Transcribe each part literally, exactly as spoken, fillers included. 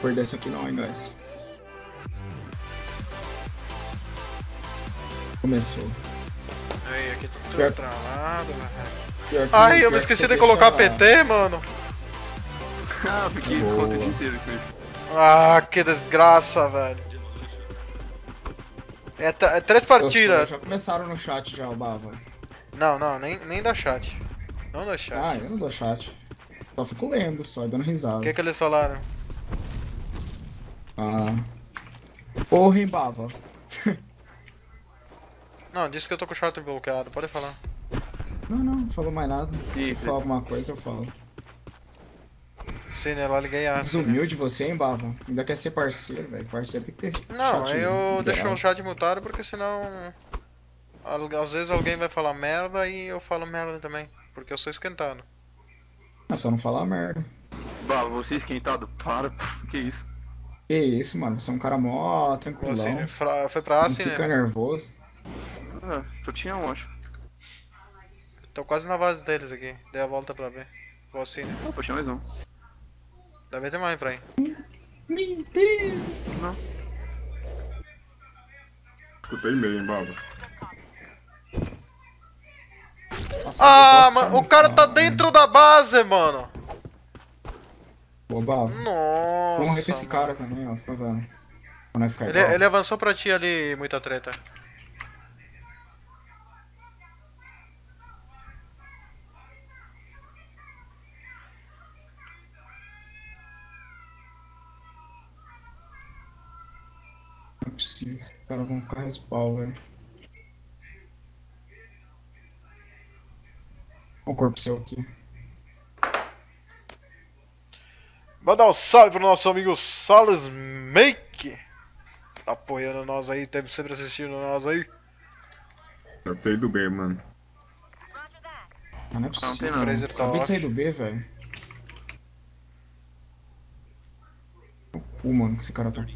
perder essa aqui não, hein, guys. Começou. Aí, aqui tá tudo Pior- travado, velho. Pior que- Ai, eu pior me que esqueci você de colocar deixa- P T, mano. Ah, fiquei Boa. conta o dia inteiro com isso. Ah, que desgraça, velho. É, tr- é três Os partidas. Já começaram no chat já, o Bava. Não, não, nem, nem dá chat. Não dá chat. Ah, eu não dou chat. Só fico lendo, só, dando risada. O que que eles falaram? Ah. Porra, hein, Bava. Não, disse que eu tô com o chat bloqueado, pode falar. Não, não, não falou mais nada. Se Ih, falar alguma coisa, eu falo. Sim, né, lá liguei a. Desumilde você, hein, Bava? Ainda quer ser parceiro, velho. Parceiro tem que ter. Não, chat eu liberado. deixo o chat mutado porque senão. al- Às vezes alguém vai falar merda e eu falo merda também. Porque eu sou esquentado. É só não falar merda. Bah, você esquentado? Para, que isso? Que isso, mano. Você é um cara mó tranquilão. Assim, né? Fra- Foi pra Não assim, fica né? nervoso. Ah, só tinha um, acho. Tô quase na base deles aqui. Dei a volta pra ver. Vou assim, né? Opa, tinha mais um. Deve ter mais pra aí. Mentira! Não. Escutei meio, hein, Baba. Nossa, Ah, eu gosto mano, o muito, cara tá mano. dentro da base, mano. Ô, Bava. Nossa. Vamos morrer pra esse mano. cara também, ó. Fica vendo. Quando vai ficar Ele, igual. ele avançou pra ti ali, muita treta. Não é possível. Os caras vão ficar respawn, velho. Olha o corpo seu aqui. Manda um salve pro nosso amigo Salas Make. Tá apoiando nós aí, teve sempre assistindo nós aí. Deve ter ido bem, mano. Ah, não é Não, possível. tem não. Fraser tá Acabei de off. sair do B, velho. O cu, mano, que esse cara tá.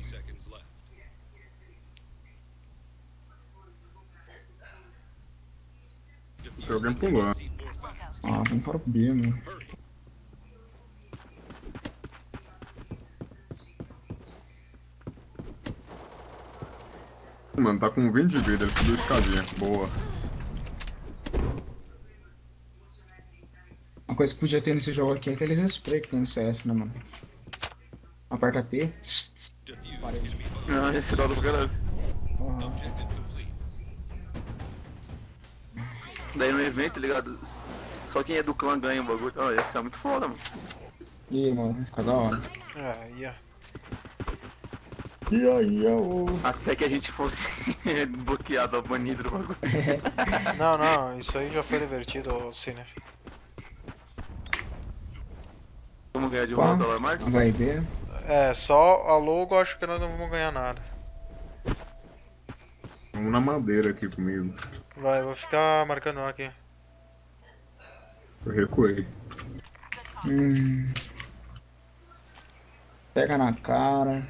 Tem alguém pulando. Ah, vamos para o B, mano. Mano, tá com vinte de vida, ele subiu escadinha. Boa. Uma coisa que podia ter nesse jogo aqui é aqueles spray que tem no C S, né, mano? Aperta P. Tss, tss. Parede. Ah, esse dado pra caralho. Aham. Daí no evento, ligado? Só quem é do clã ganha o bagulho. Ó, ia ficar muito foda, mano. Ih, mano, vai ficar da hora. Ah, yeah. E aí, ô. Até que a gente fosse bloqueado, ó, banido do bagulho. Não, não, isso aí já foi revertido, Sinner. Vamos ganhar de Pá. volta lá, Marcos? Vai B. É, só a logo acho que nós não vamos ganhar nada. Vamos na madeira aqui comigo. Vai, eu vou ficar marcando aqui. Eu recuei. Hum. Pega na cara.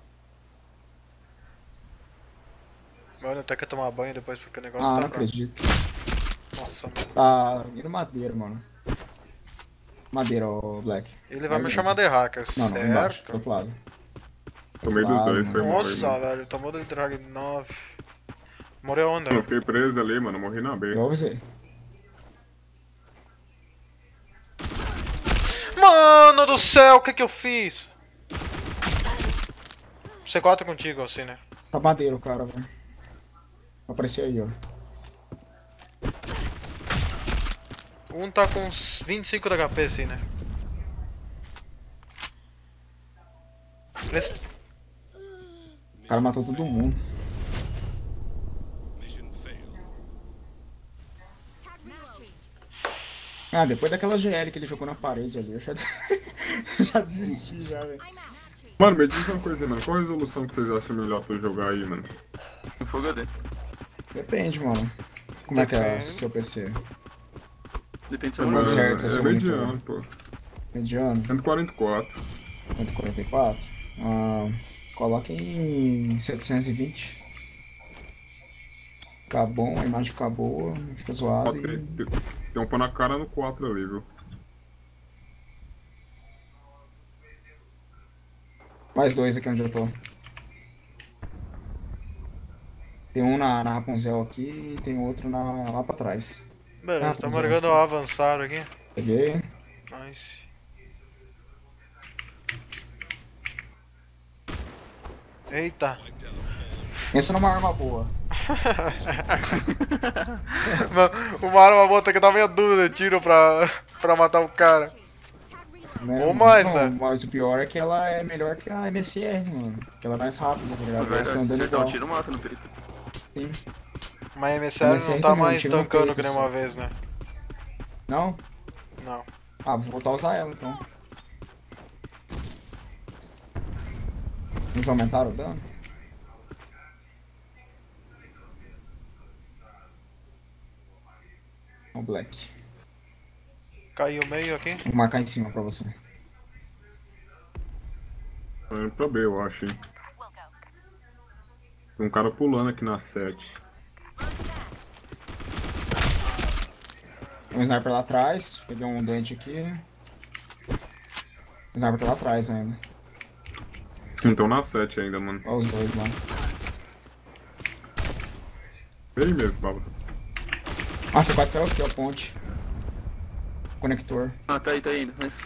Mano, até que tomar banho depois porque o negócio Ah, tá não bravo. acredito. Nossa, mano. Tá indo madeira, mano. Madeira, ô Black. Ele vai Aí, me chamar de hacker, Não, não, embaixo, do certo? outro lado. Tomei dos Claro, dois, foi mano. mal. Nossa, mano. velho, tomou de drag nove. Morreu onde? Eu fiquei preso ali, mano. Morri na B. Eu avisei. Mano do céu, o que que eu fiz? C quatro contigo, assim, né? Tá madeira o cara, velho. Apareceu aí, ó. Um tá com uns vinte e cinco de H P, assim, né? Esse... O cara matou todo mundo. Ah, depois daquela G L que ele jogou na parede ali, eu já, eu já desisti já, velho. Mano, me diz uma coisa aí, mano. Qual a resolução que vocês acham melhor pra eu jogar aí, mano? Em Full H D. Depende, mano. Como é que é o Depende. seu P C? Depende se Quantos eu Quantos jogar. hertz é é seu mediano, monitor? pô. Mediano? cento e quarenta e quatro. cento e quarenta e quatro? Ah, coloca em setecentos e vinte. Fica bom, a imagem fica boa, não fica zoada Tem, e... tem, tem um pão na cara no quatro ali, viu? Mais dois aqui onde eu tô. Tem um na, na Rapunzel aqui e tem outro na, lá pra trás. Beleza, Ah, estamos pois é. marcando o avançar aqui. Peguei. Nice. Eita. Pensa numa arma boa. Uma arma boa tem que dar meia dúvida de tiro pra, pra matar o cara. Né? Ou mais, Não, né? Mas o pior é que ela é melhor que a M S R, mano. Que ela é mais rápida, tá ligado? Ela tá andando Você dá um igual. tiro mata no peito. Sim. Mas a M S R M S R não tá também, mais tiro no tancando peito, que nem só. uma vez, né? Não? Não. Ah, vou voltar a usar ela então. Eles aumentaram o dano? O Black. Caiu meio aqui. Vou marcar em cima pra você. Tô indo pra B, eu acho, hein. Tem um cara pulando aqui na sete. Um sniper lá atrás. Peguei um doente aqui. O sniper tá lá atrás ainda. Então na sete ainda, mano. Olha os dois lá. Bem mesmo, Baba. Ah, você pode pegar aqui, ó, ponte. Conector. Ah, tá aí, tá aí ainda. Nice.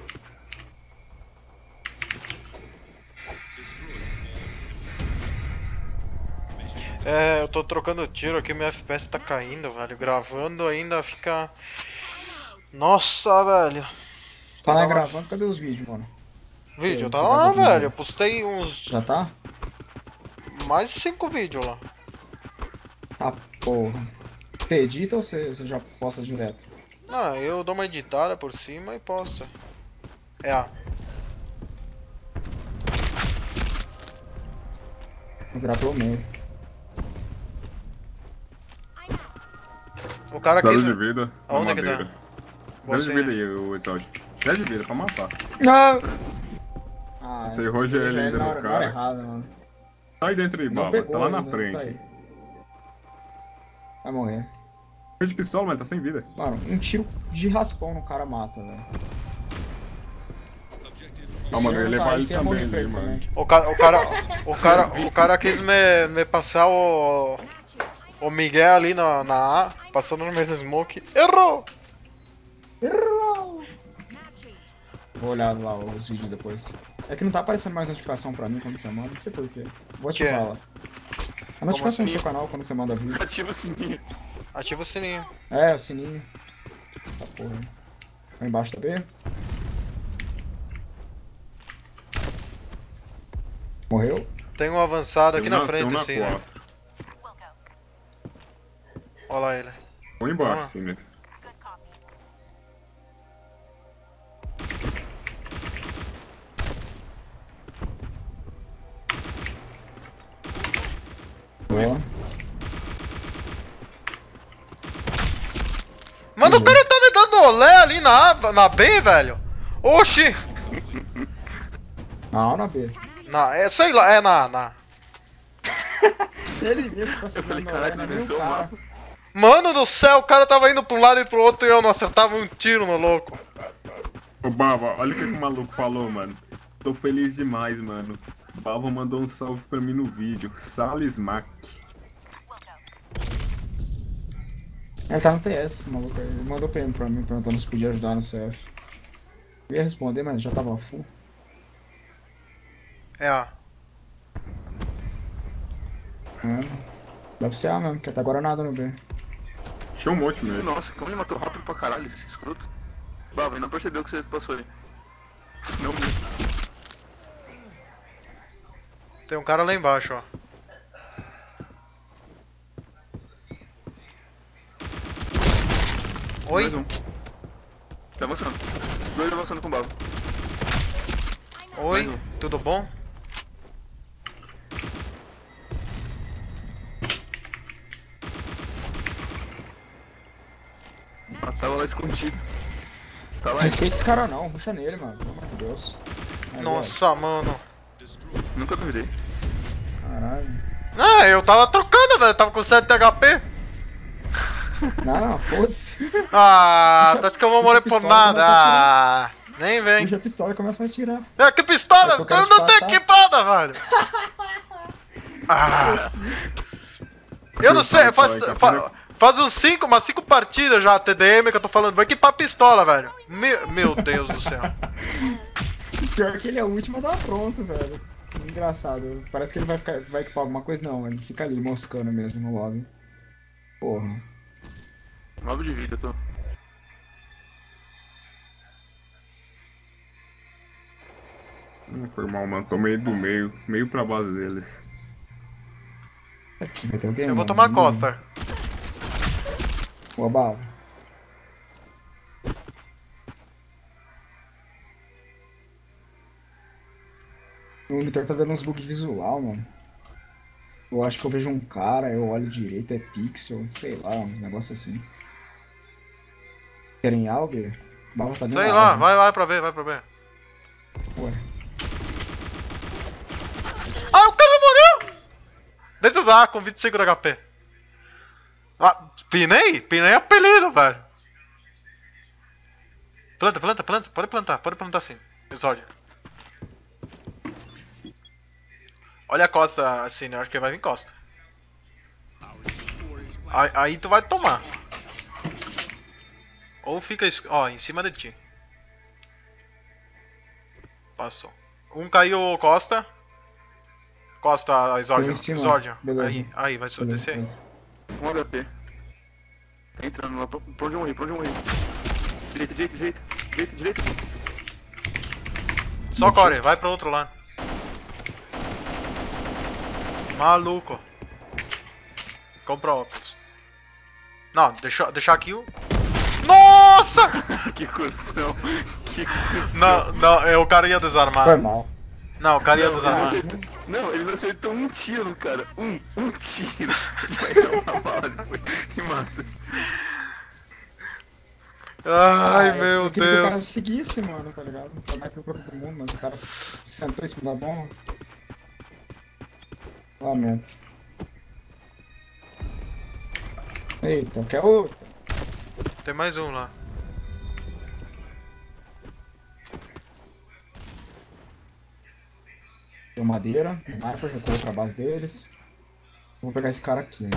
É, eu tô trocando tiro aqui, meu F P S tá caindo, velho. Gravando ainda fica... Nossa, velho. Tá lá Tá gravando, cadê os vídeos, mano? Vídeo, Você tá vai lá, botar no velho. vídeo? Eu postei uns... Já tá? mais de cinco vídeos lá. Ah, porra. Você edita ou você, você já posta direto? Ah, eu dou uma editada por cima e posto. É, a. Vou virar pelo meio. O cara Zero quis... de vida. na Aonde que tá? madeira. Zero Você, de vida né? aí, o Exalt. Zero de vida pra matar. Não! Ah, Você errou já ele ainda na no hora, na cara. hora errada, mano. Sai dentro aí, Não Baba. pegou Tá lá na ainda, tá frente. aí. Vai morrer. Tiro de pistola, mas tá sem vida. Mano, um tiro de raspão no cara mata, velho. Ah, mano, eu ia levar ele Esse é bom de também ali, perto mano. também. O cara, o cara, o cara, o cara quis me, me passar o... O Miguel ali na, na A, passando no mesmo smoke. Errou! Errou! Vou olhar lá os vídeos depois. É que não tá aparecendo mais notificação pra mim quando você manda, não sei porquê. Vou Que ativar é? lá. A notificação assim? do seu canal quando você manda vídeo. Ativa o sininho. Ativa o sininho. É, o sininho. Tá porra. Vai embaixo da B. Morreu? Tem um avançado aqui Tem um na frente, tem um na assim, né? quatro. Olha lá ele. Ou embaixo, Ah. sim, né? Boa. Mano, o cara tá me dando olé ali na, A- na B, velho. Oxi! Na A ou na B? Na, é, sei lá, é na, na. Ele mesmo tá Eu falei, segurando caralho, não é nem venceu o o cara. mapa. Mano do céu, o cara tava indo pra um lado e pro outro e eu não acertava um tiro no louco. Ô, Baba, olha o que, que o maluco falou, mano. Tô feliz demais, mano. Baba mandou um salve pra mim no vídeo. Salles Mac. Ele tá no T S, esse maluco aí. Ele mandou P M pra mim perguntando se podia ajudar no C F. Eu ia responder, mas já tava full. É a. É. Deve ser A mesmo, porque até agora nada no B. Tinha um monte mesmo. Nossa, como ele matou rápido pra caralho, esse escroto. Baba, ele não percebeu que você passou aí. Não mesmo. Tem um cara lá embaixo, ó. Oi? Mais um. Tá avançando. Dois avançando com o Baba. Oi? Mais um. Tudo bom? Ah, tava lá escondido. Tá lá, Respeita esse cara não, puxa nele, mano. Pelo amor de Deus. Aí, Nossa, mano. nunca duvidei. ó. Caralho. Ah, eu tava trocando, velho. Tava com sete H P. Não, foda-se. Ah, tá que eu vou morrer por Pistola, nada. mas Ah. Nem vem. Puxa a pistola e começa a atirar. É, que pistola? Eu Eu, tô querendo não tenho passar. equipada, velho. Ah. Eu não sei, faz, fa- faz uns cinco, umas cinco partidas já, T D M, que eu tô falando. Vou equipar a pistola, velho. Meu, meu Deus do céu. Pior que ele é o último a dar pronto, velho. Engraçado. Parece que ele vai, ficar, vai equipar alguma coisa. Não, ele fica ali moscando mesmo no lobby. Porra. nove de vida, eu tô. Não foi mal, mano. Tô meio do meio. Meio pra base deles. Vai ter alguém, Eu vou mano. tomar costa. Boa bala. O monitor tá dando uns bugs visual, mano. Eu acho que eu vejo um cara, eu olho direito, é pixel, sei lá, uns negócios assim. Querem Alber? Bala tá dentro Sei da lá, árvore. vai, vai pra ver, vai pra ver. Ué. Ah, o cara morreu! Deixa eu usar com vinte e cinco de H P. Ah, pinei? Pinei apelido, velho. Planta, planta, planta. Pode plantar, pode plantar sim. Exódio. Olha a costa, assim, eu acho que vai vir costa. Aí, aí tu vai tomar. Ou fica, es- ó, em cima de ti. Passou. Um caiu costa. Costa, Exórdio. Em cima. Exórdio. Beleza. Aí, aí, vai subir, Beleza, descer aí. beleza. um H P. Tá entrando lá, pra pra onde eu morri, pra onde eu morri. Direita, direita, direita, direita, direita. Só core, vai pro outro lado. Maluco. Compra óculos. Não, deixa, deixa aqui o... Nossa! Que cuzão, que cuzão. Não, não, é o cara ia desarmar. Foi mal. Não, o cara ia Não, ele desarmar. acertou- não, ele não acertou um tiro, cara. Um, um tiro. Vai dar uma bala depois e mata. Ai, Ah, meu eu queria que o cara Deus. seguisse, mano, tá ligado? Pra dar aqui o corpo do mundo, mas o cara sentou em cima da bomba. Lamento. Eita, quer outro? Tem mais um lá. Tem madeira, sniper, recuou pra base deles. Vou pegar esse cara aqui, né?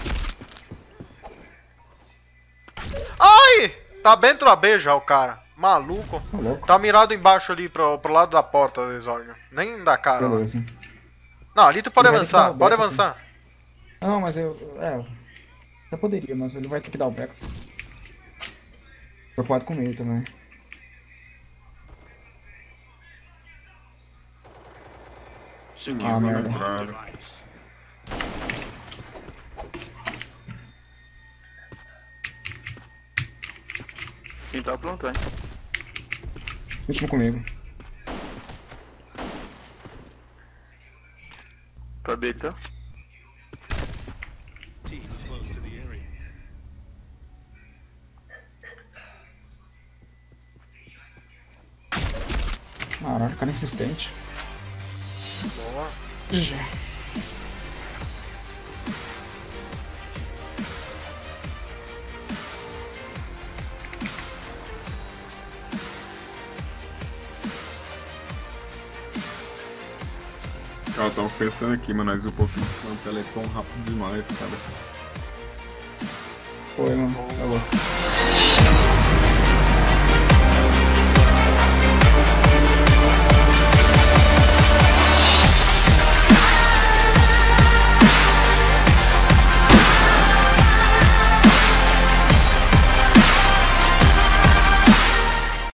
Ai! Tá dentro da B já o cara. Maluco. Tá louco. Tá mirado embaixo ali pro, pro lado da porta, Exórdio. Nem da cara. lá. Beleza. Não, ali tu pode Ele vai ter que dar avançar, o pode back avançar. Ah, não, mas eu... É... Até poderia, mas ele vai ter que dar o back. Preocupado com ele também. Cheguei, Ah, vou merda. lembrar. Quem tá pronto, hein? Último comigo. Pra B, tá? Caralho, cara insistente. Boa. Já. Cara, eu tava pensando aqui, mas nós upou o telecom rápido demais, cara. Foi, mano. Tá louco.